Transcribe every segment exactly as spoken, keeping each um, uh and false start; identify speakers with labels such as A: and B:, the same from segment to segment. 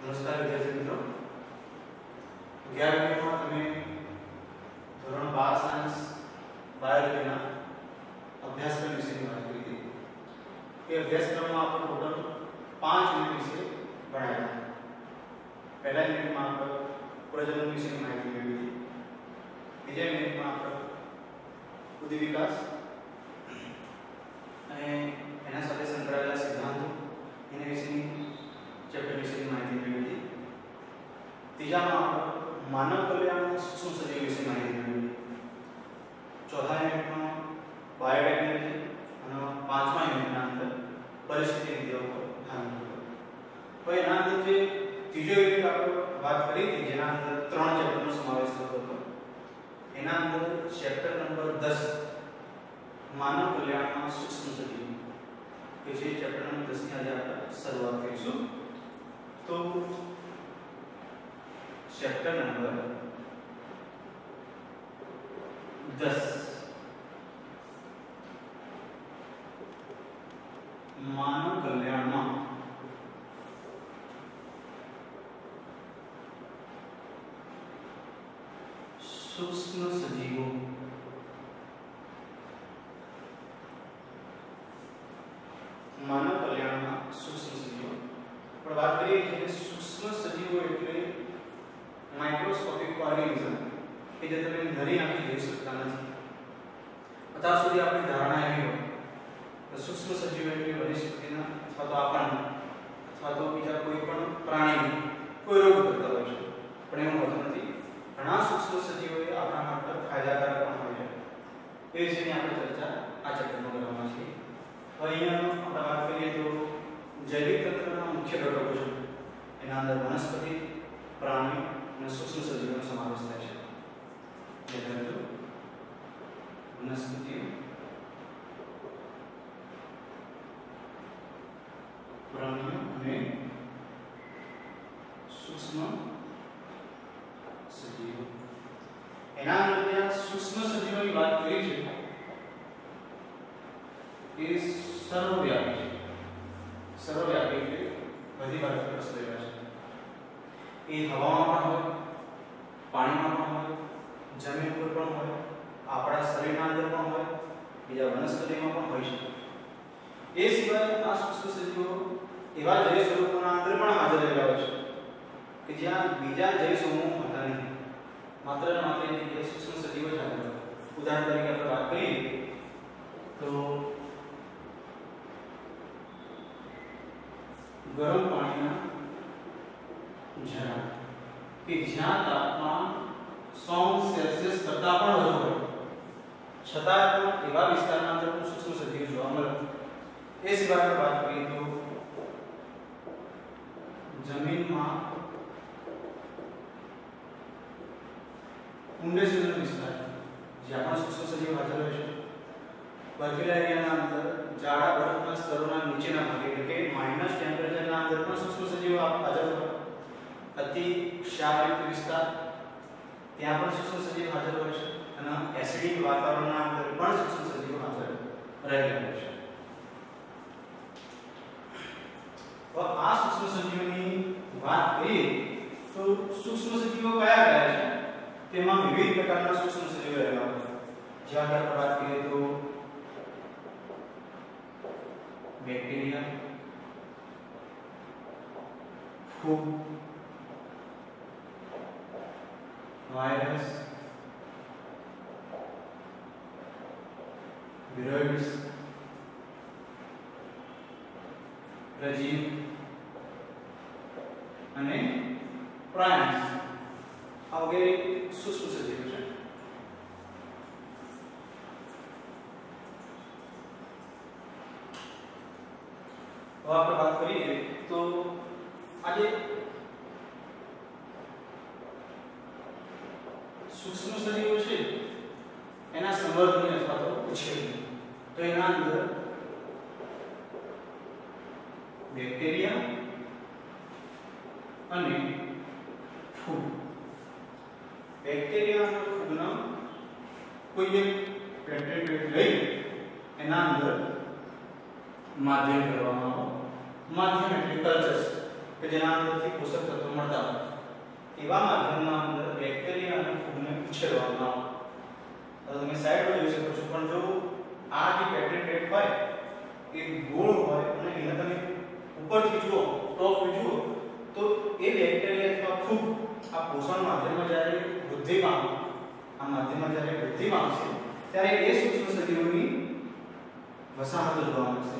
A: નમસ્કાર વિદ્યાર્થી મિત્રો, અગિયાર મિનિટમાં તમે ધોરણ બાર સાયન્સ બાયોલોજીના અભ્યાસક્રમ વિશેની વાત કરી હતી. એ અભ્યાસક્રમમાં આપણે ટોટલ પાંચ યુનિટ વિશે ભણ્યા. પહેલા યુનિટમાં આપણે પ્રજનન વિશેની માહિતી મેળવી હતી. બીજા યુનિટમાં આપણે બુદ્ધિ વિકાસ અને એના સાથે સંકળાયેલા સિદ્ધાંતો એના વિશેની ચેપ્ટર વિશેની માહિતી મેળવી હતી. ત્રીજામાં આપણે માનવ કલ્યાણના સૂક્ષ્મ સજીવો વિશે માહિતી મેળવી હતી. ચોથા યુનિટમાં બાયોટેકનોલોજી અને પાંચમા યુનિટના અંદર પરિસ્થિતિ વિદ્યા ઉપર ધ્યાન આપ્યું. હવે એના અંદર જે ત્રીજો યુનિટ આપણે વાત કરી હતી જેના અંદર ત્રણ ચેપ્ટરનો સમાવેશ થતો હતો, એના અંદર ચેપ્ટર નંબર દસ માનવ કલ્યાણના સૂક્ષ્મ સજીવો કે જે ચેપ્ટર નંબર દસ ની આજે આપણે શરૂઆત કરીશું. તો ચેપ્ટર નંબર દસ માનવ કલ્યાણમાં સૂક્ષ્મ સજીવો. માનવ કલ્યાણમાં સૂક્ષ્મ સજીવો પણ વાત કરીએ કે સૂક્ષ્મ સજીવો એટલે માઇક્રોસ્કોપિક ઓર્ગેનિઝમ કે જે તમે નરી આંખે જોઈ શકતા નથી. અત્યાર સુધી આપણી ધારણા એવી હોય કે સૂક્ષ્મ સજીવો એટલે વનસ્પતિના અથવા તો આપણને અથવા તો બીજા કોઈ પણ પ્રાણીને કોઈ રોગ કરતા હોય છે, પણ એવું હોતું નથી. ઘણા સૂક્ષ્મ સજીવો એ આપણા માટે ફાયદાકારક પણ હોય છે. એ વિશેની આપણે ચર્ચા આ ચેપ્ટરમાં કરવાના છીએ. હવે અહીંયા આપણે વાત કરીએ તો જૈવિક તંત્રના મુખ્ય ઘટકો છે. એના અંદર વનસ્પતિ, પ્રાણી અને સૂક્ષ્મ સજીવોનો સમાવેશ થાય છે. એટલે વનસ્પતિઓ, પ્રાણીઓ અને સૂક્ષ્મ સજીવો. એના અંદર ત્યાં સૂક્ષ્મ સજીવોની વાત કરી છે એ સર્વવ્યાપી છે. સર્વવ્યાપી એટલે બધી બાજુ પ્રસરેલા છે. એ હવામાં પણ હોય, પાણીમાં પણ હોય, જમીન પર પણ હોય, આપણા શરીરના અંદર પણ હોય, બીજા વનસ્પતિમાં પણ હોય છે. એ સિવાય આ સૂક્ષ્મ સજીવો એવા જૈવ સ્વરૂપોના અંદર પણ હાજર રહેલા હોય છે કે જ્યાં બીજા જૈવ સમૂહો હોતા નથી. માત્ર ને માત્ર એ જગ્યાએ સૂક્ષ્મ સજીવો જ હાજર હોય. ઉદાહરણ તરીકે આપણે વાત કરીએ તો ગરમ પાણીના ઝરણા કે જ્યાં તાપમાન સો સેલ્સિયસ કરતાં પણ વધુ હોય છતાં પણ એવા વિસ્તારના અંદર પણ સૂક્ષ્મ સજીવો જોવા મળે. એ સિવાય વાત કરીએ તો જમીનમાં ઊંડે સુધીનો વિસ્તાર જ્યાં પણ સૂક્ષ્મ સજીવો હાજર હોય છે. બર્ફીલા એરિયાના અંદર જાડા બરફના સ્તરોના નીચેના ભાગે એટલે કે માઇનસ ટેમ્પરેચરના અંદર પણ સૂક્ષ્મ સજીવો હાજર હોય. અતિ ક્ષારયુક્ત વિસ્તાર ત્યાં પણ સૂક્ષ્મ સજીવો હાજર હોય છે અને એસિડિક વાતાવરણના અંદર પણ સૂક્ષ્મ સજીવો હાજર રહેલા હોય છે. તો આ સૂક્ષ્મ સજીવોની વાત કરીએ તો સૂક્ષ્મ સજીવો કયા કયા છે તેમાં વિવિધ પ્રકારના સૂક્ષ્મ સજીવો રહેલા હોય છે. જેવા કે આપણે વાત કરીએ તો બેક્ટેરિયા, ફૂગ, વાયરસ, વિરોઇડ્સ, પ્રજીવ અને પ્રાઇમ્સ આ વગેરે સૂક્ષ્મ સજીવો છે. હવે આપણે વાત કરીએ તો આજે સૂક્ષ્મ સજીવો છે એના સંવર્ધન અથવા તો ઉછેર. તો એના અંદર બેક્ટેરિયા અને ફૂગ. બેક્ટેરિયા અને ફૂગના કોઈ એક પેટેન્ટ લઈ એના અંદર માધ્યમ કરવામાં આવે. માધ્યમ એટલે કલ્ચર્સ કે જેના અંદરથી પોષક તત્વો મળતા હોય એવા માધ્યમના અંદર બેક્ટેરિયા અને ફૂગને ઉછેરવામાં આવે. તમે સાઈડ પર જોઈ શકો છો, પણ જો આ જે પેટેન્ટેડ હોય એ ગોળ હોય અને એને તમે ઉપરથી જુઓ, ટોપથી જુઓ, તો એ બેક્ટેરિયા અથવા ફૂગ આ પોષણ માધ્યમમાં જ્યારે વૃદ્ધિ પામે, આ માધ્યમમાં જ્યારે વૃદ્ધિ પામશે ત્યારે એ સૂક્ષ્મ સજીવોની વસાહત જોવા મળશે.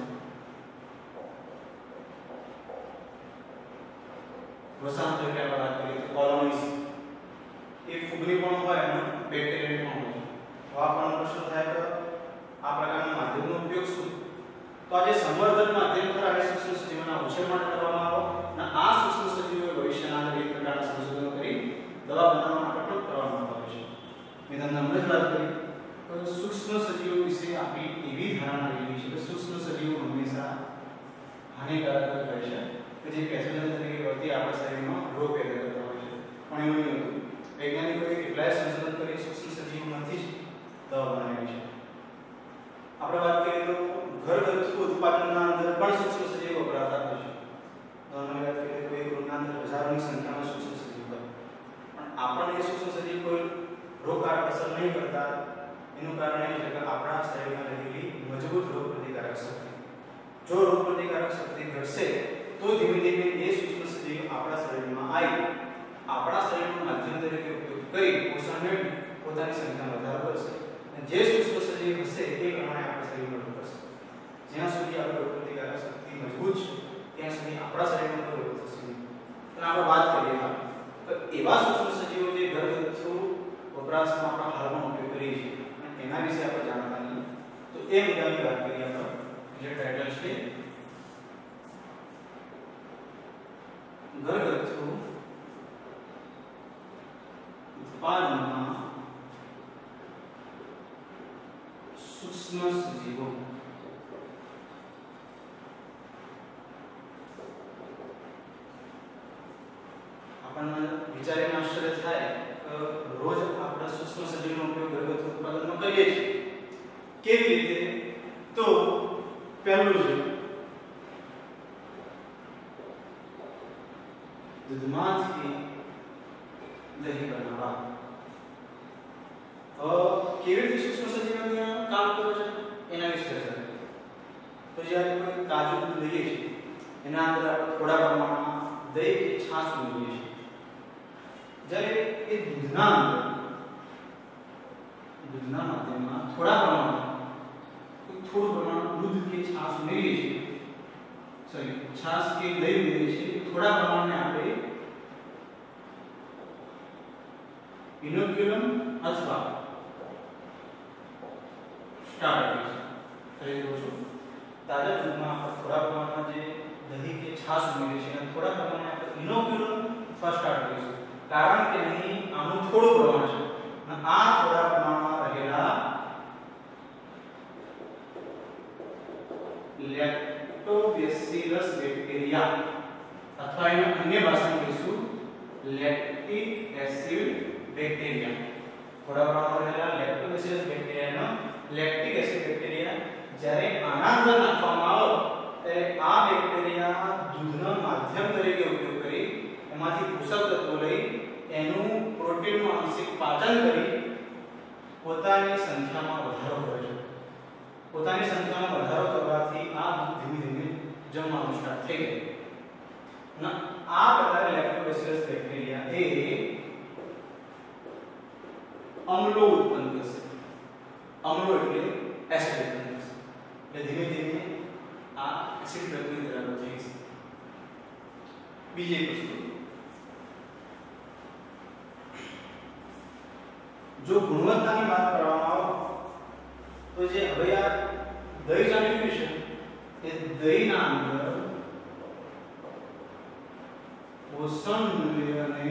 A: વસાહત એટલે આપણે વાત કરીએ તો કોલોનીઝ એ ફૂગની પણ હોય અને બેક્ટેરિયાની પણ હોય. તો આ પણ પ્રશ્ન થાય કે આ પ્રકારના માધ્યમનો ઉપયોગ શું? તો આ જે સંવર્ધન માધ્યમ દ્વારા આ સૂક્ષ્મ સજીવોના ઉછેર માટે કરવામાં આવે અને આ સૂક્ષ્મ સજીવો ભવિષ્યના અંદર એક પ્રકારના સંશોધનો કરી દવા બનાવવા માટે પણ કરવામાં આવે છે. મેં તમને હમણાં જ વાત કરી તો સૂક્ષ્મ સજીવો વિશે આપણી એવી ધારણા રહેલી છે કે સૂક્ષ્મ સજીવો હંમેશા હાનિકારક હોય છે કે જે પેથોજન તરીકે વર્તી આપણા શરીરમાં રોગ પેદા કરતા હોય છે. પણ એવું નહીં હતું. વૈજ્ઞાનિકોએ કેટલાય સંશોધન કરી સૂક્ષ્મ સજીવોમાંથી જ દવા બનાવી છે. આપણે વાત કરીએ તો ઘરગથ્થુ ઉત્પાદનના અંદર પણ સૂક્ષ્મ સજીવો વપરાતા હોય છે. નોર્મલી વાત કરીએ તો એક રોગના અંદર હજારોની સંખ્યામાં સૂક્ષ્મ સજીવો હોય, પણ આપણને એ સૂક્ષ્મ સજીવ કોઈ રોગકારક અસર નહીં કરતા. એનું કારણ એ છે કે આપણા શરીરમાં રહેલી મજબૂત રોગ પ્રતિકારક શક્તિ. જો રોગ પ્રતિકારક શક્તિ ઘટશે તો ધીમે ધીમે એ સૂક્ષ્મ સજીવ આપણા શરીરમાં આવી આપણા શરીરનું માધ્યમ તરીકે ઉપયોગ કરી પોષણ મેળવી પોતાની સંખ્યામાં વધારો કરશે. અને જે સૂક્ષ્મ સજીવ હશે એ પ્રમાણે આપણા શરીરમાં રોગ કરશે. જ્યાં સુધી આપણી રોગ પ્રતિકારક શક્તિ મજબૂત છે ત્યાં સુધી આપણા શરીરમાં કોઈ રોગ થશે નહીં. અને આપણે વાત કરીએ તો એવા સૂક્ષ્મ સજીવો જે ઘરગથ્થુ વપરાશમાં આપણા હાલમાં ઉપયોગ કરીએ છીએ અને એના વિશે આપણે જાણતા નહીં, તો એ મુદ્દાની વાત કરીએ આપણે. જે ટાઇટલ છે ઘરગથ્થુ ઉત્પાદનમાં સૂક્ષ્મ સજીવો. આપણને વિચારીને આશ્ચર્ય થાય કે રોજ આપણે સૂક્ષ્મ સજીવનો ઉપયોગ ઘરગથ્થુ ઉત્પાદનમાં કરીએ છીએ. કેવી રીતે? તો પહેલું છે દૂધમાંથી દહીં બનાવવા. કેવી રીતે સૂક્ષ્મ સજીવો કામ કરે છે એના વિશે ચર્ચા કરીએ. તો જ્યારે કોઈ તાજું દૂધ લઈએ છીએ એના અંદર આપણે થોડા પ્રમાણમાં દહીં કે છાશ ઉમેરીએ છીએ. જ્યારે એ દૂધના અંદર દૂધના માધ્યમમાં થોડા પ્રમાણમાં થોડું પ્રમાણ દૂધ કે છાશ ઉમેરીએ છીએ, સોરી છાશ કે દહીં ઉમેરીએ છીએ, થોડા પ્રમાણને આપણે ઇનોક્યુલમ અથવા સ્ટાર્ટર કરી દો છો. તાજા દૂધમાં આપણે થોડા પ્રમાણમાં જે દહીં કે છાશ ઉમેરીએ છીએ અને થોડા પ્રમાણમાં આપણે ઇનોક્યુલમ અથવા સ્ટાર્ટ કરીશું. કારણ કે અહીં આનું થોડું પ્રમાણ છે અને આ થોડા પ્રમાણમાં રહેલા લેક્ટોબેસિલસ બેક્ટેરિયા અથવા એને અન્ય ભાષામાં કહીશું લેક્ટિક એસિડ બેક્ટેરિયા. થોડા પ્રમાણમાં રહેલા લેક્ટોબેસિલસ બેક્ટેરિયાનો લેક્ટિક એસિડ બેક્ટેરિયા જ્યારે આના અંદર નાખવામાં આવે ત્યારે આ બેક્ટેરિયા દૂધના માધ્યમ તરીકે ઉપયોગ કરી એમાંથી પોષક તત્વો લઈ એનું પ્રોટીનનું આંશિક પાચન કરી પોતાની સંખ્યામાં વધારો કરે છે. પોતાની સંખ્યામાં વધારો કરવાથી આ દૂધ ધીમે ધીમે જમવાનું સ્ટાર્ટ થઈ જાય. ના આ પ્રકારે લેક્ટોબેસિલસ બેક્ટેરિયા એ અમ્લો ઉત્પન્ન કરશે. અમ્લો એટલે એસિડ ઉત્પન્ન કરશે. એટલે ધીમે ધીમે આ એસિડ પ્રક્રિયા દ્વારા થઈ છે. બીજી એક વસ્તુ, જો ગુણવત્તાની વાત કરવામાં આવે તો જે હવે આ દહીં જાણ્યું છે એ દહીંના અંદર પોષણ મૂલ્ય અને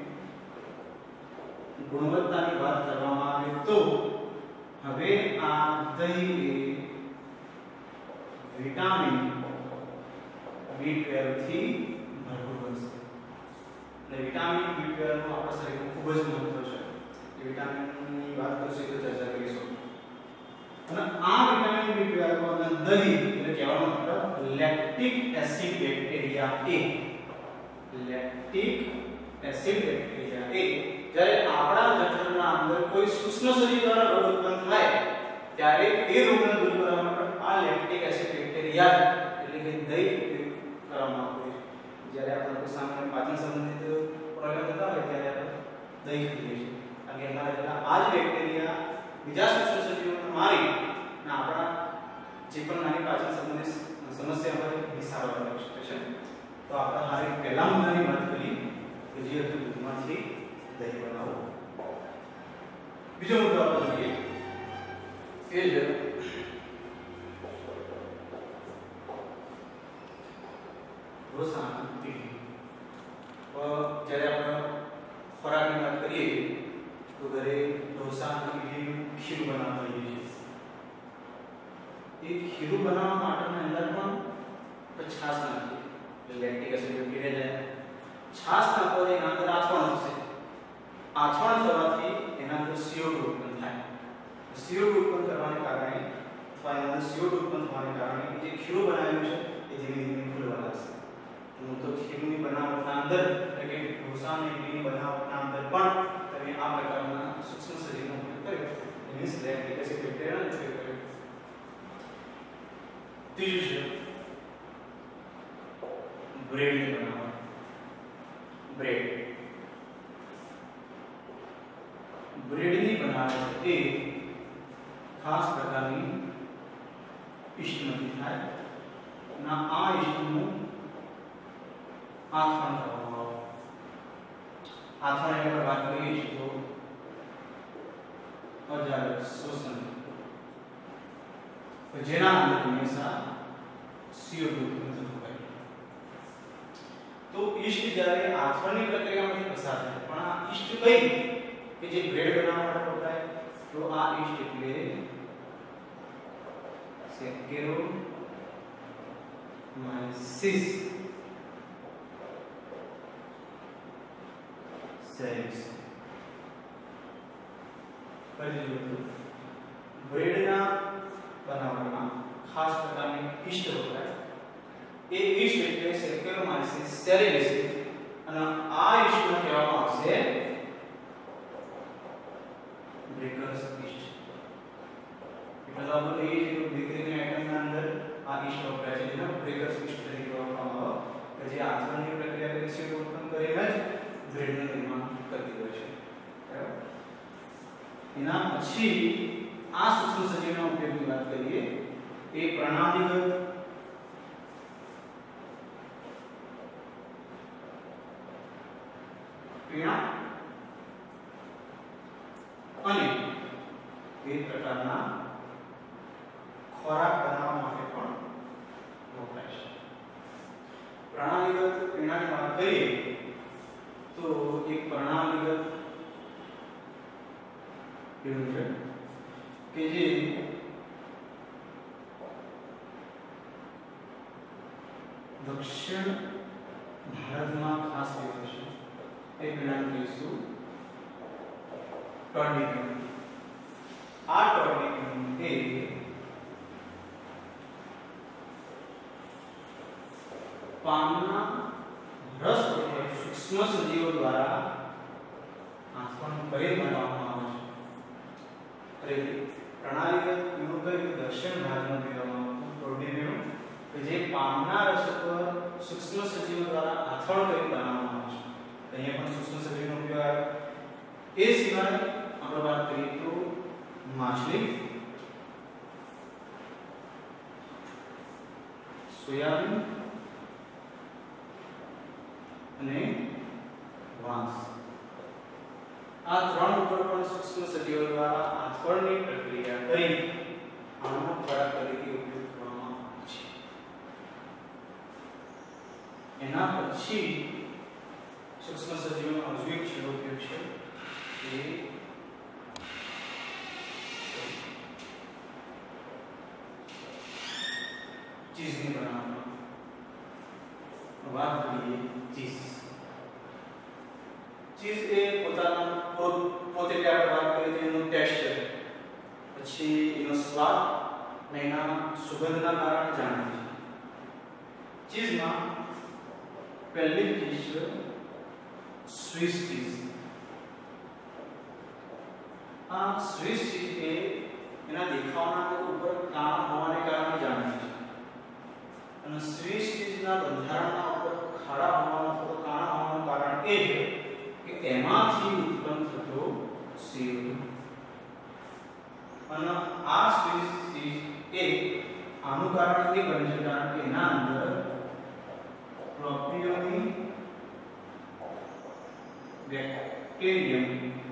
A: ગુણવત્તાની વાત કરવામાં આવે તો હવે આ દહીં એ વિટામિન બી ટ્વેલ્વ થી ભરપૂર બનશે. એટલે વિટામિન બી ટ્વેલ્વ નું આપણા શરીરમાં ખૂબ જ મહત્વ છે. એ વિટામિનની વાત કરશું તો ચર્ચા કરીશું. અને આ વિટામિન બી ટ્વેલ્વ અને દહીં એટલે કહેવાનો મતલબ લેક્ટિક એસિડ બેક્ટેરિયા એ લેક્ટિક એસિડ બેક્ટેરિયા એ જ્યારે આપણા જઠરના અંદર કોઈ સૂક્ષ્મ સજીવ દ્વારા રોગ ઉત્પન્ન થાય ત્યારે તે રોગને દૂર કરવા માટે આ લેક્ટિક એસિડ બેક્ટેરિયા એટલે કે દહીં ઉપયોગ કરવામાં આવે છે. જ્યારે આપણે કોઈ સામાન્ય પાચન સંબંધિત પ્રોબ્લેમ થતા હોય ત્યારે આપણે દહીં પીએ છીએ. કારણ કે એમાં રહેલા આ જ બેક્ટેરિયા બીજા સૂક્ષ્મ સજીવોને મારી અને આપણા જે પણ નાની પાચન સંબંધિત સમસ્યા હોય એ સારવાર કરી શકે છે. તો આપણે હારે પહેલા મુદ્દાની વાત કરી કે જે હતું દૂધમાંથી દહીં બનાવો. બીજો મુદ્દો આપણે જોઈએ એ છે ઢોસાનું પીઠું. જ્યારે આપણે ખોરાકની વાત કરીએ તો ઘરે ઢોસા અને ઈડલીનું ખીરું બનાવતા હોઈએ છીએ. એ ખીરું બનાવવા માટેની અંદર પણ છાશ નાખીએ એટલે લેક્ટિક એસિડ બેક્ટેરિયા જાય. છાશ નાખો એના અંદર આથવણ થશે. આથવણ થવાથી એના અંદર સીઓ ટુ ઉત્પન્ન થાય. સીઓ ટુ ઉત્પન્ન કરવાને કારણે અથવા એના અંદર સીઓ ટુ ઉત્પન્ન થવાને કારણે જે ખીરું બનાવેલું છે એ ધીમે ધીમે ખુલવા લાગશે. હું તો ખીરુની બનાવટના અંદર એટલે કે ઢોસા અને ઈડલીની બનાવટના અંદર પણ તમે આ પ્રકારના સૂક્ષ્મ સજીવનો ઉપયોગ કર્યો. એ મીન્સ લેક્ટિક એસિડ બેક્ટેરિયાનો ઉપયોગ કર્યો. ત્રીજું છે બ્રેડની બનાવટ. બ્રેડ બ્રેડની બનાવટ એ ખાસ પ્રકારની ઈસ્ટમાંથી થાય અને આ ઈસ્ટનું આથવણ કરવામાં આવે. આથવણ એટલે વાત કરીએ છીએ તો અજારક શોષણ જેના અંદર હંમેશા સીઓ ટુ ઉત્પન્ન થતું હોય. તો ઈસ્ટ જ્યારે આથવણની પ્રક્રિયામાંથી પસાર થાય પણ આ ઈસ્ટ કઈ કે જે બ્રેડ બનાવવા માટે વપરાય તો આ ઈસ્ટ એટલે સેકેરોમાઇસિસ સેરિસ. બ્રેડના બનાવવામાં ખાસ પ્રકારની ઈસ્ટ વપરાય. એ ઈસ્ટ એટલે સેકેરોમાઇસિસ સેરિસ અને આ ઈસ્ટને કહેવામાં આવશે બ્રેકર્સ ઈસ્ટ. એટલે આપણે એ જે બેકરીની આઈટમના અંદર આ ઈસ્ટ વપરાય છે જેને બ્રેકર્સ ઈસ્ટ તરીકે ઓળખવામાં આવે કે જે આથવણની પ્રક્રિયા કરી છે ઉત્પન્ન કરીને જ બ્રેડનું નિર્માણ કરતી હોય છે. બરાબર. એના પછી આ સૂક્ષ્મ સજીવના ઉપયોગની વાત કરીએ એ પ્રણાલીગત પીણા અને એ પ્રકારના ખોરાક બનાવવા માટે પણ વપરાય છે. પ્રણાલીગત પીણાની વાત કરીએ તો એક પ્રણાલીગત પીણું છે કે જે દક્ષિણ ભારતમાં ખાસ પીવાય છે. એ પીણાનું કહીશું ટોનિક. આ ટોનિક એ પાનના રસ વડે સૂક્ષ્મ સજીવો દ્વારા આથવણ કરી બનાવવામાં આવે છે. એટલે પ્રણાલીગત પીણું કયું દક્ષિણ ભારતમાં પીવામાં આવતું ટોનિક પીણું કે જે પાનના રસ પર સૂક્ષ્મ સજીવો દ્વારા આથવણ કરી બનાવવામાં આવે છે. અહીંયા પણ સૂક્ષ્મ સજીવનો ઉપયોગ આવે. એ સિવાય આપણે વાત કરીએ તો માછલી, સોયાબીન અને વાંસ આ ત્રણ ઉપર પણ સૂક્ષ્મ સજીવો દ્વારા આથવણની પ્રક્રિયા કરી આનો ખોરાક તરીકે ઉપયોગ કરવામાં આવે છે. એના પછી સૂક્ષ્મ સજીવોનો હજુ એક છેલ્લો ઉપયોગ છે એ ચીઝની બનાવવામાં. વાત કરીએ ચીઝ. ચીઝ એ પોતાના પોતે આપણે વાત કરીએ તો એનું ટેક્સચર પછી એનો સ્વાદ અને એના સુગંધના કારણે જાણીએ છીએ. ચીઝમાં પહેલી ચીજ છે સ્વિસ ચીઝ. આ સ્વિસ ચીઝ એ એના દેખાવના ઉપર કામ હોવાને કારણે જાણીએ છીએ, અને સ્વિસ ચીઝના બંધારણના ઉપર ખાડા હોવાનું થોડું કાણા હોવાનું કારણ એ છે કે એમાંથી ઉત્પન્ન થતો સીઓ ટુ. અને આ સ્વિસ ચીઝ એ આનું કારણ એ બને છે કારણ કે એના અંદર પ્રોપિયોનિક બેક્ટેરિયમ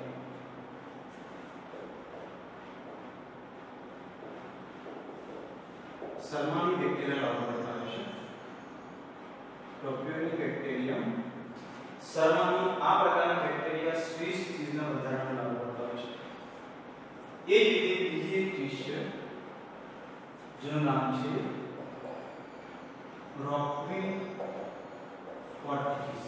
A: સરમાની બેક્ટેરિયા લાગુ પડતા હોય છે. પ્રોપિયોનિક બેક્ટેરિયમ સરમાની આ પ્રકારના બેક્ટેરિયા સ્વિસ ચીઝના બંધારણને લાગુ પડતા હોય છે. એ જ રીતે બીજી એક ચીજ છે જેનું નામ છે રોકવી ફોર્ટીસ.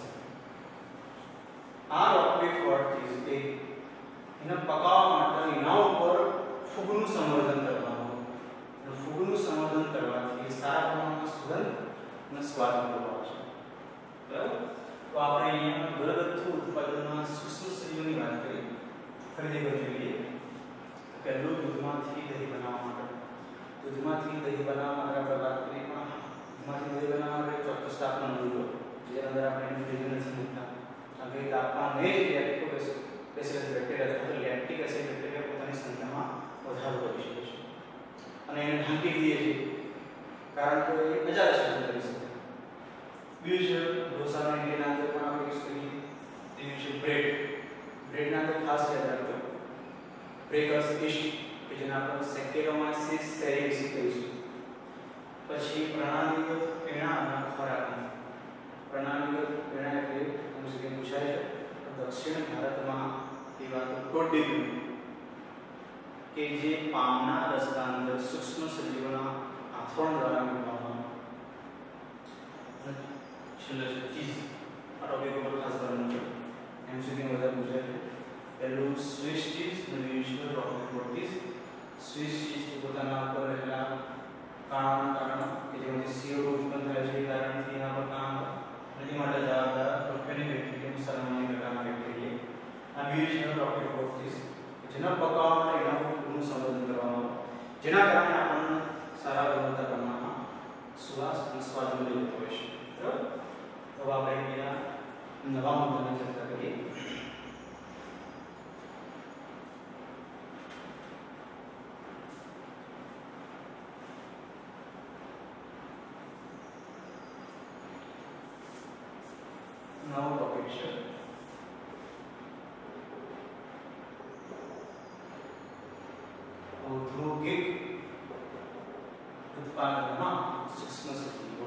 A: આ રોકવી ફોર્ટીસ એ એને પકાવવા માટે એના ઉપર ફૂગનું સંવર્ધન કરવાનું, અને ફૂગનું સંવર્ધન કરવાથી સારા પ્રમાણમાં સુગંધ અને સ્વાદ મળતો છે. બરાબર? તો આપણે અહીંયા ઘરગથ્થુ ઉત્પાદનમાં સૂક્ષ્મ સજીવોની વાત કરી. ફરીથી જોઈએ પહેલું દૂધમાંથી દહીં બનાવવા માટે. દૂધમાંથી દહીં બનાવવા માટે આપણે વાત કરી, પણ દૂધમાંથી દહીં બનાવવા માટે ચોક્કસ તાપમાન જોઈએ, જે અંદર આપણે ફ્રીજ નથી મૂકતા. કારણ કે તાપમાને જ લેક્ટોબેસિલસ બેક્ટેરિયા અથવા લેક્ટિક એસિડ બેક્ટેરિયા પોતાની સંખ્યામાં વધારો કરી શકે છે, અને એને ઢાંકી દઈએ છીએ કારણ કે એ નજારા સર્જન કરી શકે. બીજું છે ઢોસાના ઇડલીના અંદર પણ આપણે યુઝ કરીએ તેનું છે બ્રેડ. બ્રેડના અંદર ખાસ યાદ રાખજો બ્રેકર્સ ઈસ્ટ કે જેને આપણે સેકેરોમાઇસિસ સેરિયસી કહીશું. પછી પ્રણાલીગત પીણા અને ખોરાક. પ્રણાલીગત પીણા એટલે એમ સુધી પૂછાય છે દક્ષિણ ભારતમાં એ વાત ટોડી કે જે પામના રસ્તા અંદર સૂક્ષ્મ સજીવોના આથોણ દ્વારા મેળવવામાં છેલ્લે ચીઝ. આ ટોપિક ઉપર ખાસ કરવાનું છે, એમ સુધી વધારે પૂછાય છે. પહેલું સ્વિસ ચીઝ અને બીજું છે રોકવી ફોર્ટીસ. સ્વિસ ચીઝ પોતાના ઉપર રહેલા કાણાના કારણે કે જેમાંથી સીઓ ટુ ઉત્પન્ન થાય છે એ કારણથી એના પર કામ નથી માટે જવાબદાર પ્રોપિયોનિક બેક્ટેરિયમ સરમાની પ્રકારના બેક્ટેરિયા. આ બીજું છે રોકવી ફોર્ટીસ જેના પકાવવા માટે એના ફૂગનું સંવર્ધન કરવામાં આવે, જેના કારણે આપણને સારા ગુણવત્તા પ્રમાણમાં સુવાસ અને સ્વાદ મળી જતો હોય છે. બરાબર? તો આપણે અહીંયા નવા મુદ્દાની ચર્ચા કરીએ. નવો ટોપિક છે ઔદ્યોગિક ઉત્પાદનમાં સૂક્ષ્મ સજીવો.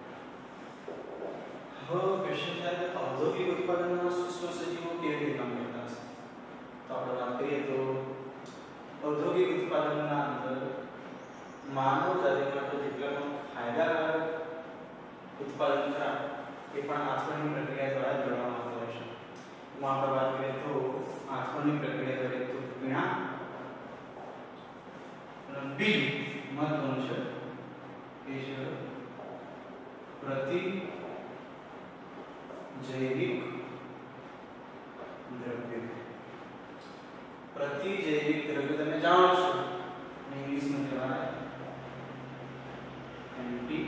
A: હવે ક્વેશ્ચન થાય કે ઔદ્યોગિક ઉત્પાદનમાં સૂક્ષ્મ સજીવો કેવી રીતે કામ કરતા હશે? તો આપણે વાત કરીએ તો ઔદ્યોગિક ઉત્પાદનના અંદર માનવ જાતિ માટે જેટલા પણ ફાયદાકારક ઉત્પાદન ખરા એ પણ આથવણની પ્રક્રિયા દ્વારા જ કરવામાં આવતા હોય છે. એમાં આપણે વાત કરીએ તો આથવણની પ્રક્રિયા કરીએ તો પીણા, અને બીજું મહત્વનું છે એ છે પ્રતિ જૈવિક દ્રવ્ય. પ્રતિ જૈવિક દ્રવ્ય તમે જાણો છો, ઇંગ્લિશમાં કહેવાય એન્ટી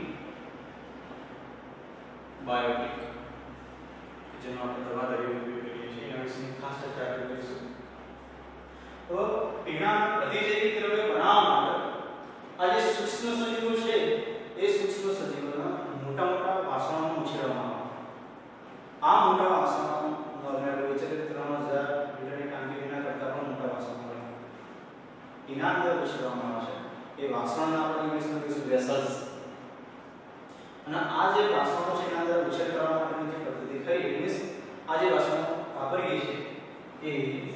A: બાયોટિક, જેનો આપણે દવા તરીકે ઉપયોગ કરીએ છીએ. એના વિશે ખાસ ચર્ચા કરીશું. તો પીણા પ્રતિજૈવિક દ્રવ્ય બનાવવા માટે આ જે સૂક્ષ્મ સજીવો છે એ સૂક્ષ્મ સજીવોના મોટા મોટા વાસણોમાં ઉછેરવામાં આવે. આ મોટા વાસણો નોર્મલ વિચારે ત્રણ હજાર લીટરની ટાંકી વિના કરતાં પણ મોટા વાસણો હોય એના અંદર ઉછેરવામાં આવે છે. એ વાસણોના આપણે ઇંગ્લિશમાં કહીશું વેસલ્સ. અને આ જે વાસણો છે એના અંદર ઉછેર કરવા માટેની જે પદ્ધતિ થઈ મીન્સ આ જે વાસણો વાપરીએ છીએ એ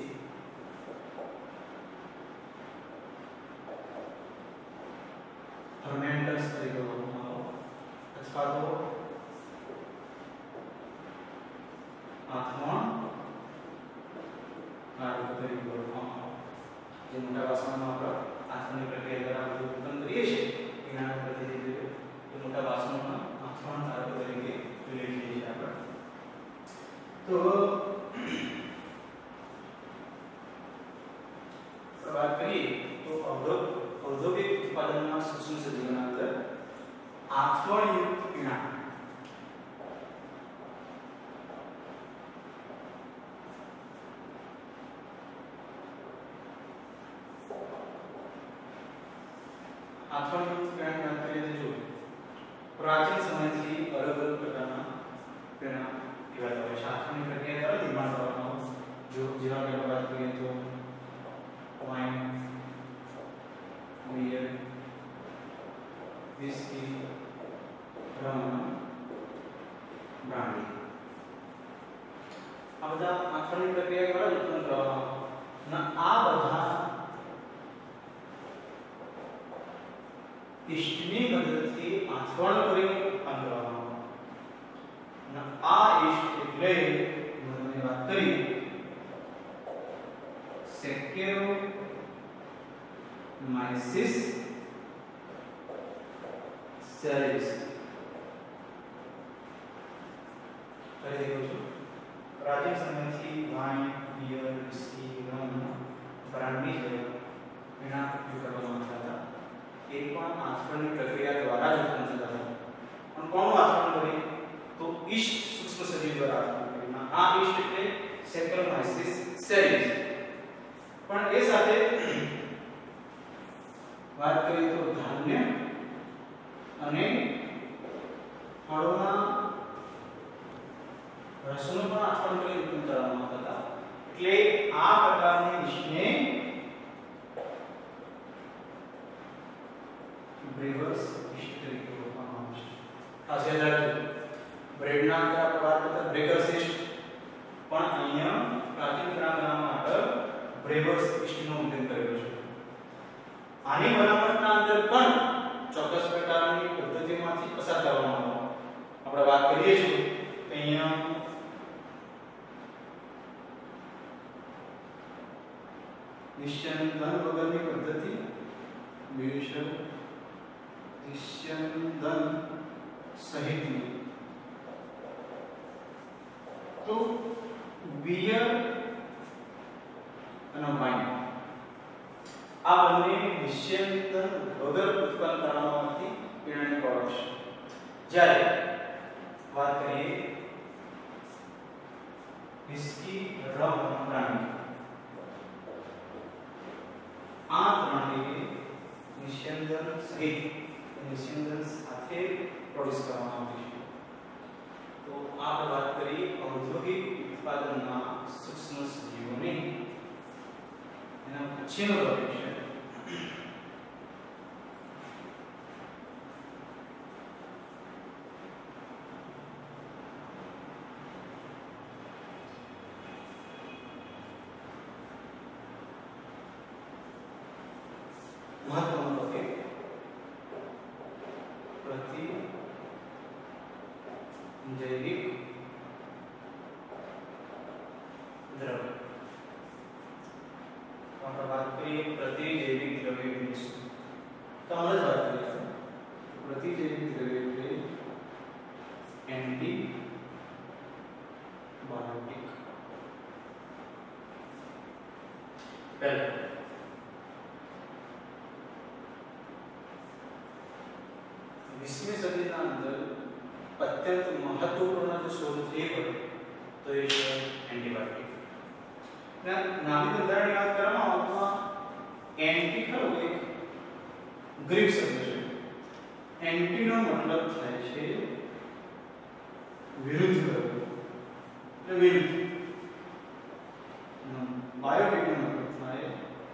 A: ફર્મેન્ટર્સ તરીકે ઓળખવામાં આવે, અથવા તો આથવણ કારક તરીકે ઓળખવામાં આવે. જે મોટા વાસણોમાં આપણે આથવણની પ્રક્રિયા દ્વારા બધું ઉત્પન્ન કરીએ છીએ એના પ્રતિ મોટા વાસણોના આથવણ કારક તરીકે ઉલ્લેખીએ છીએ આપણે. તો વાત કરીએ તો ઔદ્યોગિક ઉત્પાદનમાં સૂક્ષ્મ સજીવોના અંદર આથવણયુક્ત પીણાં આથવણયુક્ત પીણાની વાત કરીએ તો જો પ્રાચીન સમયથી અલગ અલગ પ્રકારના પીણા પીવાતા હોય છે. આથવણની પ્રક્રિયા દ્વારા નિર્માણ કરવામાં આવે જો જેવા કે વાત કરીએ તો wine, beer, whisky, rum, brandy આ બધા આથવણની પ્રક્રિયા દ્વારા ઉત્પન્ન કરવામાં આવે અને આ બધા ઈસ્ટની મદદથી આથવણ કરી ઉત્પન્ન કરવામાં આવે અને આ ઈસ્ટ એટલે મને વાત કરી સેકેરોમાઇસિસ સેરિસ કરી રહ્યો છું. પ્રાચીન સમયથી wine, beer, whisky, rum, brandy જેવા પીણા ઉપયોગ કરવામાં આવતા હતા. એ પણ આથવણની પ્રક્રિયા દ્વારા જ ઉત્પન્ન થતા હતા. પણ કોનું આથવણ કરે તો ઈસ્ટ સૂક્ષ્મ સજીવ દ્વારા આથવણ કરે. આ ઈસ્ટ એટલે સેકેરોમાઇસિસ સેરિસ. પણ એ સાથે વાત કરીએ તો ધાન્ય અને ફળોના રસનું પણ આથવણ કરી ઉત્પન્ન કરવામાં આવતા હતા. એટલે આ પ્રકારની ઈસ્ટને બ્રેવર્સ ઈસ્ટ તરીકે ઓળખવામાં આવે છે. ખાસ યાદ રાખજો બ્રેડના અંદર આપણે વાત કરતા બ્રેકર્સ ઈસ્ટ પણ અહીંયા પ્રાચીન પીણા બનાવવા માટે બ્રેવર્સ ઈસ્ટનો ઉપયોગ કરેલો છે. આની બનાવટના અંદર પણ ચોક્કસ પ્રકારની પદ્ધતિમાંથી પસાર કરવામાં આવે. આપણે વાત કરીએ છીએ કે અહીંયા નિશ્ચંદન વગરની પદ્ધતિ બીજું નિશ્ચંદન સહિતની તો બિયર અને વાઇન આ બંને નિશ્ચંદન વગર ઉત્પન્ન કરવામાં આવતી પીણાની પ્રોડક્ટ છે. જ્યારે વાત કરીએ વિસ્કી, રમ અને બ્રાન્ડી આ ત્રણેય નિશ્ચંદન સહિત નિશ્ચંદન સાથે પ્રોડ્યુસ કરવામાં આવતી છે. તો આપણે વાત કરી ઔદ્યોગિક ઉત્પાદનના સૂક્ષ્મ સજીવોની. એના પછીનો ટોપિક છે મહત્વનો ટોપિક પ્રતિજૈવિક દ્રવ્ય. આપણે વાત કરીએ પ્રતિજૈવિક દ્રવ્ય વિશે તો આપણે જ વાત કરીએ પ્રતિજૈવિક દ્રવ્ય એટલે એન્ટીબાયોટિક. પહેલા વીસમી સદીના અંદર અત્યંત મહત્વપૂર્ણ જો શોધ થઈ હોય તો એ છે એન્ટીબાયોટિક. નાભિક બંધારણની વાત કરવામાં આવતા એન્ટી ખરો એક ગ્રીક શબ્દ છે. એન્ટીનો મતલબ થાય છે વિરુદ્ધ કરવું એટલે વિરુદ્ધ. બાયોટિકનો મતલબ થાય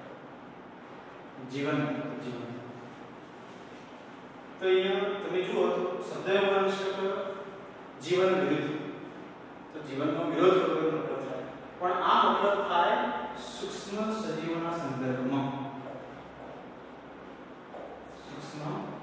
A: જીવન જીવન. તો અહીંયા તમે જુઓ તો શબ્દ એવો બની શકે જીવન વિરુદ્ધ. તો જીવનનો વિરોધ કરવો એવો મતલબ થાય. પણ આ મતલબ થાય સૂક્ષ્મ સજીવોના સંદર્ભમાં. સૂક્ષ્મ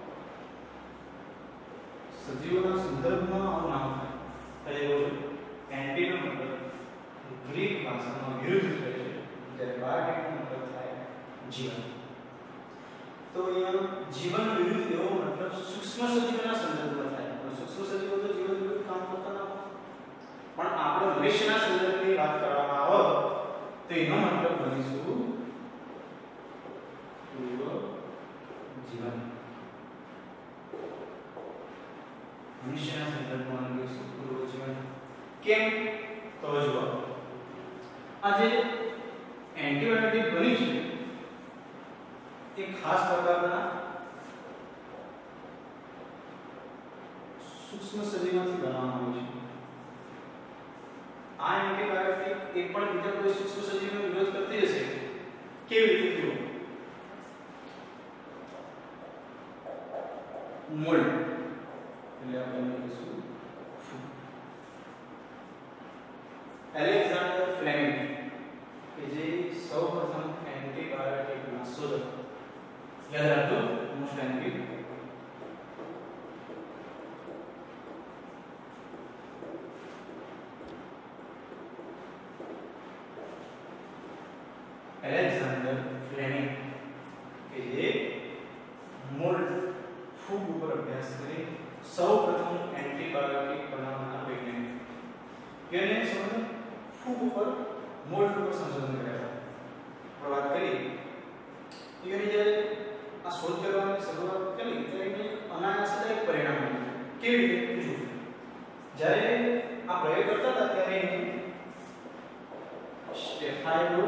A: સજીવોના સંદર્ભમાં આવું નામ થાય. એવો એન્ટીનો મતલબ ગ્રીક ભાષામાં વિરુદ્ધ થાય છે. જ્યારે બાયોટિકનો મતલબ થાય જીવન. તો અહીંયા જીવન વિરુદ્ધ એવો મતલબ સૂક્ષ્મ સજીવોના સંદર્ભમાં થાય. સૂક્ષ્મ સજીવો તો જીવન વિરુદ્ધ કામ કરતા ન હોય. પણ આપણે ભવિષ્યના સંદર્ભની વાત કરવામાં આવે તો એનો મતલબ બનીશું પૂર્વ જીવન. ભવિષ્યના સંદર્ભમાં બનીશું પૂર્વ જીવન. કેમ? તો જુઓ, આ જે એન્ટીબાયોટિક બની છે એ ખાસ પ્રકારના સૂક્ષ્મ સજીવમાંથી બનાવવામાં આવે છે. આ એન્ટીબાયોટિક એ પણ બીજા કોઈ સૂક્ષ્મ સજીવનો વિરોધ કરતી હશે. કેવી રીતે? જુઓ, મોલ્ડ એટલે આપણે કહીશું એલેક્ઝાન્ડર ફ્લેમિંગ કે જે સૌપ્રથમ એન્ટીબાયોટિકના શોધક. યાદ રાખજો, મોસ્ટ એન્ટી એલેક્ઝાન્ડર ફ્લેમિંગ કે જે મોલ્ડ ફૂગ ઉપર અભ્યાસ કરી સૌપ્રથમ એન્ટીબાયોટિક બનાવનાર વૈજ્ઞાનિક. કેને સમજો? ફૂગ ઉપર મોલ્ડ ઉપર સંશોધન કર્યા હતા. વાત કરી એને જે આ શોધ કરવાની શરૂઆત કરી ત્યારે અનાયાસતા એક પરિણામ મળ્યું. કેવી રીતે? જુઓ, જ્યારે આ પ્રયોગ કરતા હતા ત્યારે એને સ્ટેફાઇલો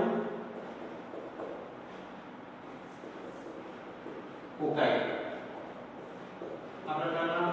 A: કોકાઈ આ પ્રકારના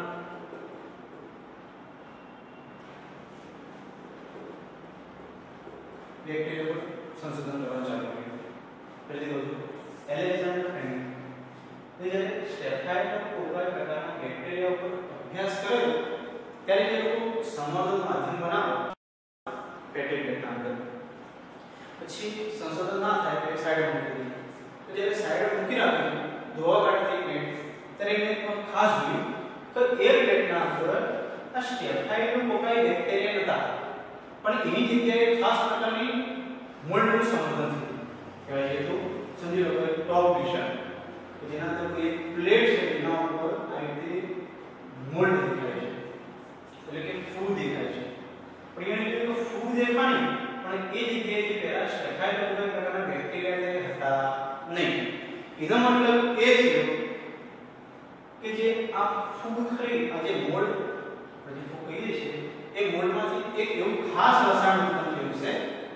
A: બેક્ટેરિયા પર સંશોધન કરવાનું ચાલુ કર્યું. પહેલી વસ્તુ એલેક્ઝાન્ડર ફ્લેમિંગ એ જ્યારે સ્ટેફાઇલો કોકાઈ પ્રકારના બેક્ટેરિયા પર અભ્યાસ કર્યો ત્યારે એ લોકો સંવર્ધન માધ્યમ બનાવ્યો પેટેન્ટના અંદર. પછી સંશોધન ના થાય તો સાઈડ મૂકી દીધી. તો જ્યારે સાઈડ મૂકી રાખ્યું ધોવા કાઢતી પ્લેટ ત્યારે એને પણ ખાસ જોયું તો એ પ્લેટના અંદર આ સ્ટેફાઇલો કોકાઈ બેક્ટેરિયા નતા, પણ એની જગ્યાએ ખાસ પ્રકારની મોલ્ડનું સંવર્ધન થયું. કહેવાય છે તો સમજી લો કે ટોપ વિશન કે જેના અંદર કોઈ પ્લેટ છે એના ઉપર આ રીતે મોલ્ડ દેખાય છે, એટલે કે ફૂગ દેખાય છે. પણ એને કીધું કે ફૂગ દેખાણી પણ એ જગ્યાએ જે પહેલા સ્ટેફાઇલો કોકાઈ પ્રકારના બેક્ટેરિયા હતા નહીં. એનો મતલબ એ છે કે જે આ ફૂગ ખરી આ જે મોલ્ડ જે ફૂગ કહીએ છીએ એ મોલ્ડમાંથી એક એવું ખાસ રસાયણ ઉત્પન્ન થયું છે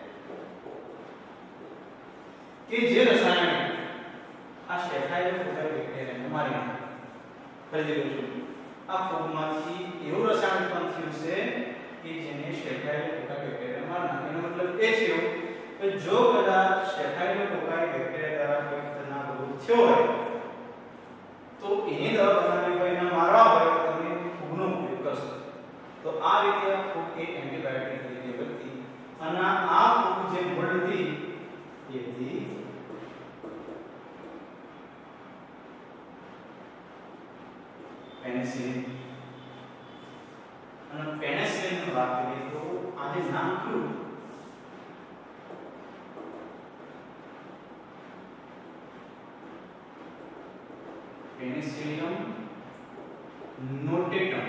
A: કે જે રસાયણ આ સ્ટેફાઇલો કોકાઈ બેક્ટેરિયાને મારી નાખે. ફરીથી કહું છું, આ ફૂગમાંથી એવું રસાયણ ઉત્પન્ન થયું છે કે જેને સ્ટેફાઇલો કોકાઈ બેક્ટેરિયા મારી નાખે. એનો મતલબ એ છે કે જો કદાચ સ્ટેફાઇલો કોકાઈ બેક્ટેરિયા દ્વારા કોઈ ખતરનાક રોગ થયો હોય તો એની દવા બનાવવી હોય એના મારવા હોય તો તમે ફૂગનો ઉપયોગ કરશો. તો આ રીતે આ ફૂગ એ એન્ટીબાયોટિક તરીકે બનતી અને આ ફૂગ જે મોલ્ડ હતી એ હતી પેનિસિલિન. અને પેનિસિલિનની વાત કરીએ તો આ જે નામ કયું પેનિસિલિયમ નોટેટમ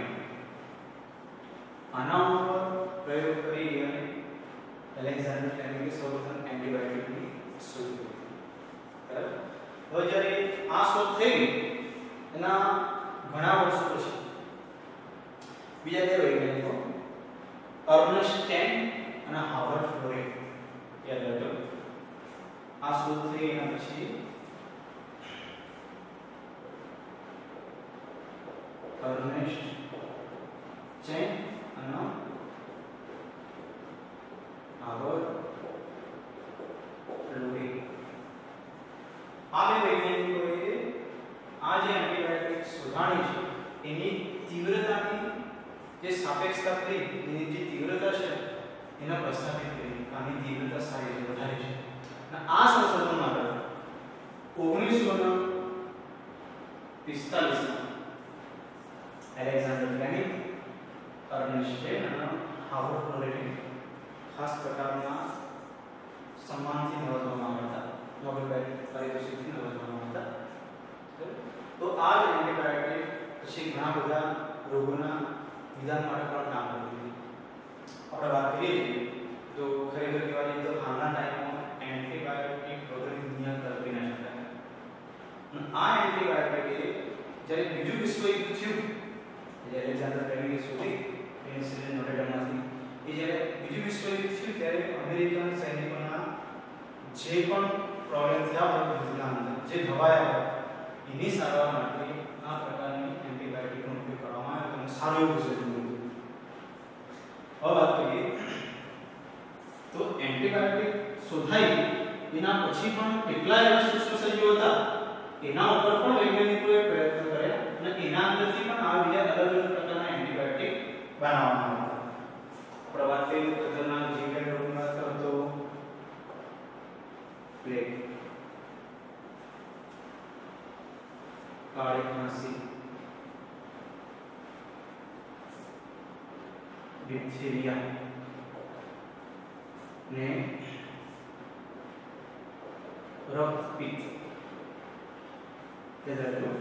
A: આના ઉપર પ્રયોગ કરી અને એલેક્ઝાન્ડર ફ્લેમિંગે સૌપ્રથમ એન્ટીબાયોટિકની શોધ કરી. બરાબર. હવે જ્યારે આ શોધ થઈ એના ઘણા વર્ષો પછી બીજા બે વૈજ્ઞાનિકો અર્નેસ્ટ ટેન અને હાર્વર્ડ ફ્લોરે યાદ રાખજો. આ શોધ થઈ એના પછી અર્નેસ્ટ ચેન અને હાર્વર્ડ ફ્લોરે આ બે વૈજ્ઞાનિકોએ આ જે એન્ટીબાયોટિક શોધાણી છે એની તીવ્રતાની જે સાપેક્ષતા કરી એની જે તીવ્રતા છે એના પ્રસ્થાપિત કરી. આની તીવ્રતા સારી છે, વધારે છે. અને આ સંશોધન માટે ઓગણીસો પિસ્તાલીસ માં એલેક્ઝાન્ડર ફ્લેમિંગ, અર્નેસ્ટ ચેન અને હાર્વર્ડ ફ્લોરેને ખાસ પ્રકારના સન્માનથી નવાજવામાં આવ્યા હતા, નોબેલ પારિતોષિકથી નવાજવામાં આવ્યા હતા. તો આ જ એન્ટીબાયોટિક પછી ઘણા બધા રોગોના નિદાન માટે પણ કામ કર્યું. આપણે વાત કરીએ તો ખરેખર કહેવા જઈએ તો હાલના ટાઈમમાં એન્ટીબાયોટિક વગરની દુનિયા કલ્પી ના શકાય. આ એન્ટીબાયોટિક જ્યારે બીજું વિશ્વયુદ્ધ થયું, જ્યારે એલેક્ઝાન્ડર ફ્લેમિંગે શોધી પેનિસિલિન નોટેડમમાંથી, એ જ્યારે બીજું વિશ્વયુદ્ધ થયું ત્યારે અમેરિકન સૈનિકોના જે પણ પ્રોબ્લેમ થયા હોય યુદ્ધના અંદર, જે ઘવાયા હોય એની સારવાર માટે આ પ્રકારની એન્ટીબાયોટિકનો ઉપયોગ કરવામાં આવ્યો અને સારું એવું રિઝલ્ટ મળ્યું. હવે વાત કરીએ તો એન્ટીબાયોટિક શોધાઈ એના પછી પણ કેટલા એવા સૂક્ષ્મ સજીવો હતા એના ઉપર પણ વૈજ્ઞાનિકોએ પ્રયત્ન કર્યા અને એના અંદરથી પણ આ બીજા અલગ અલગ પ્રકારના એન્ટીબાયોટિક બનાવવામાં આવ્યા. આપણે વાત કરીએ તો ખતરનાક જીવલેણ રોગની વાત કરો તો પ્લેગ, કાળી ખાંસી, ડિપ્થેરિયા ને રક્તપિત્ત. પ્લેગ,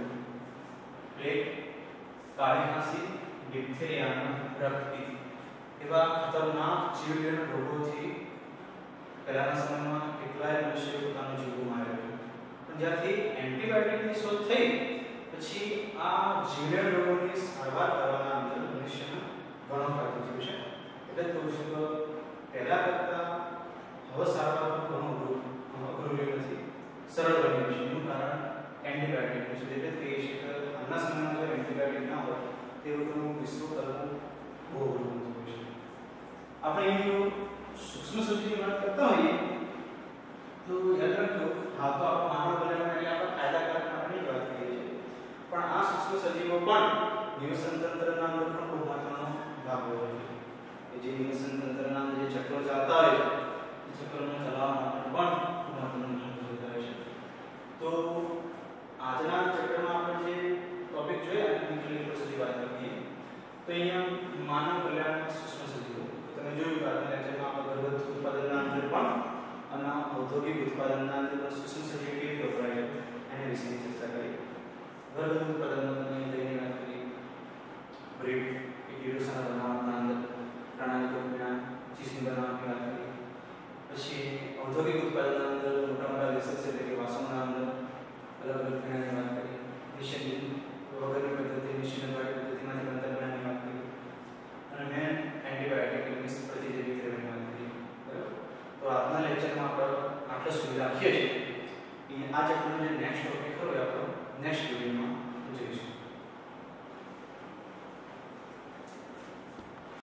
A: કાળી ખાંસી, ડિપ્થેરિયા અને રક્તપિત્ત એવા ખતરનાક જીવલેણ રોગોથી પહેલાના સમયમાં કેટલાય મનુષ્યો પોતાનો જીવ ગુમાવ્યો. પણ જ્યારથી એન્ટીબાયોટિકની શોધ થઈ પછી આ જીવલેણ રોગોની સારવાર કરવાના અંદર મનુષ્યને ઘણો ફાયદો થયો છે. એટલે જ કહું છું કે પહેલા કરતાં હવે સારવાર ઘણું અઘરું અઘરું રહ્યું નથી, સરળ બન્યું છે. એનું કારણ એન્ટીબાયોટિકનું છે. એટલે જ કહીએ છીએ કે આજના સમયમાં જો એન્ટીબાયોટિક ના હોય તે બધું વિશ્વ કરવું બહુ અઘરું થયું છે. આપણે અહીં જો સૂક્ષ્મ સજીવની વાત કરતા હોઈએ તો યાદ રાખજો, હા તો આપણે માનવ કલ્યાણ એટલે આપણે ફાયદાકારક આપણે વાત કરીએ છીએ, પણ આ સૂક્ષ્મ સજીવો પણ નિવસન તંત્રના અંદર પણ ખૂબ મહત્વનો ભાગ ભજવે છે. કે જે નિવસન તંત્રના અંદર જે ચક્રો ચાલતા હોય છે એ ચક્રોને ચલાવવા માટે પણ ખૂબ મહત્વનો ભાગ ભજવતા હોય છે. તો આજના ચક્રમાં આપણે જે ટોપિક જોયા ન્યુક્લિયર સુધી વાત કરીએ તો અહીંયા માનવ કલ્યાણ સૂક્ષ્મ સજીવો તમે જોયું કે આજના લેક્ચરમાં આપણે ઘરગથ્થુ ઉત્પાદનના અંદર પણ અને ઔદ્યોગિક ઉત્પાદનના અંદર પણ સૂક્ષ્મ સજીવો કેવી રીતે વપરાય છે એના વિશેની ચર્ચા કરી. ઘરગથ્થુ ઉત્પાદનમાં તમે લઈને વાત કરી બ્રેડ કે કિરોસાન બનાવવાના અંદર પ્રણાલી વિના ચીઝની બનાવવાની વાત કરી. પછી ઔદ્યોગિક ઉત્પાદનના અંદર મોટા મોટા લેસર્સ એટલે કે વાસણોના અંદર અલગ અલગ બનાવવાની વાત કરી. મશીન વગરની પદ્ધતિ મશીન વાળી પદ્ધતિમાંથી બનતા બનાવવાની વાત કરી. અને મેં એન્ટીબાયોટિક એટલે પ્રતિજૈવિક દ્રવ્યની વાત કરી. બરાબર, તો આજના લેક્ચરમાં આપણે આટલા સુધી રાખીએ છીએ. આ ચેપ્ટરનો જે નેક્સ્ટ ટોપિક હોય આપણે નેક્સ્ટ વિડીયોમાં જોઈશું.